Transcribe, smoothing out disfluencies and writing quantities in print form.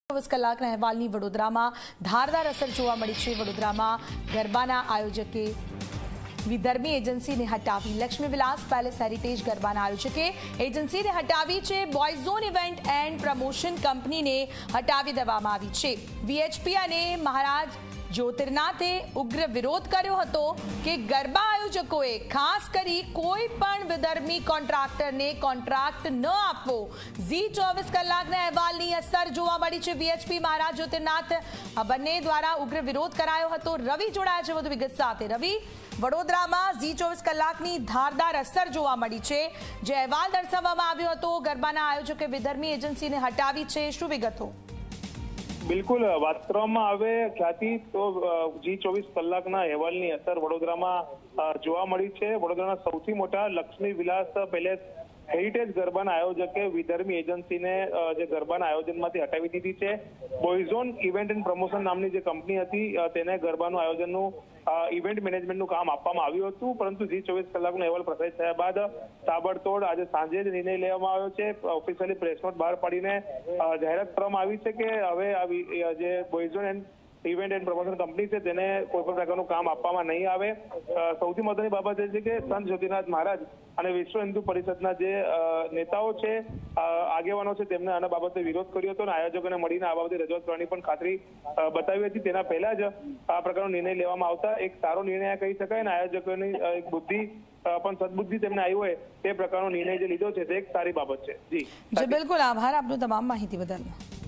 24 કલાકના અહેવાલની વડોદરામાં ધારદાર અસર જોવા મળી છે। વડોદરામાં ગરબાના આયોજકે વિધર્મી એજન્સીને હટાવી। લક્ષ્મી વિલાસ પેલેસ હેરિટેજ ગરબાના આયોજકે એજન્સીને હટાવી છે। Boys zone event and promotion કંપનીને હટાવી દેવામાં આવી છે। વીએચપી અને મહારાજ જ્યોતિર્નાથે ઉગ્ર વિરોધ કર્યો હતો કે ગરબા આયોજકોએ ખાસ કરી કોઈ પણ વિધર્મી કોન્ટ્રાક્ટરને કોન્ટ્રાક્ટ ન આપવો। ઝી 24 કલાકના અહેવાલની અસર જોવા મળી છે। વીએચપી મહારાજ જ્યોતિર્નાથ આ બંને દ્વારા ઉગ્ર વિરોધ કરાયો હતો। રવિ જોડાયા છે વધુ વિગત સાથે। રવિ, વડોદરામાં ઝી 24 કલાકની ધારદાર અસર જોવા મળી છે। જે અહેવાલ દર્શાવવામાં આવ્યો હતો ગરબાના આયોજકે વિધર્મી એજન્સીને હટાવી છે, શું વિગતો? બિલકુલ, વાત કરવામાં આવે ખ્યાતિ તો ઝી 24 કલાકના અહેવાલની અસર વડોદરામાં જોવા મળી છે। વડોદરાના સૌથી મોટા લક્ષ્મી વિલાસ પેલેસ હેરિટેજ ગરબાના આયોજકે વિધર્મી એજન્સીને જે ગરબાના આયોજનમાંથી હટાવી દીધી છે। Boys zone event and promotion નામની જે કંપની હતી તેને ગરબાનું આયોજનનું ઇવેન્ટ મેનેજમેન્ટનું કામ આપવામાં આવ્યું હતું, પરંતુ ઝી 24 કલાકનો અહેવાલ પ્રસારિત થયા બાદ તાબડતોડ આજે સાંજે જ નિર્ણય લેવામાં આવ્યો છે। ઓફિશિયલી પ્રેસ નોટ બહાર પાડીને જાહેરાત કરવામાં આવી છે કે હવે આ જે boys zone and event and promotion company છે તેને કોઈ પણ પ્રકારનું કામ આપવામાં નહીં આવે। સૌથી મહત્વની બાબત એ છે કે સંત જ્યોતિર્નાથ મહારાજ અને વિશ્વ હિન્દુ પરિષદના જે નેતાઓ છે, આગેવાનો છે, તેમને આના બાબતે વિરોધ કર્યો હતો અને આયોજકોને મળીને આ બાબતે રજૂઆત કરવાની પણ ખાતરી બતાવી હતી। તેના પહેલા જ આ પ્રકારનો નિર્ણય લેવામાં આવતા એક સારો નિર્ણય કહી શકાય અને આયોજકોની એક બુદ્ધિ પણ સદબુદ્ધિ તેમને આવી હોય તે પ્રકારનો નિર્ણય જે લીધો છે તે એક સારી બાબત છે। જી બિલકુલ, આભાર આપનો તમામ માહિતી બદલ।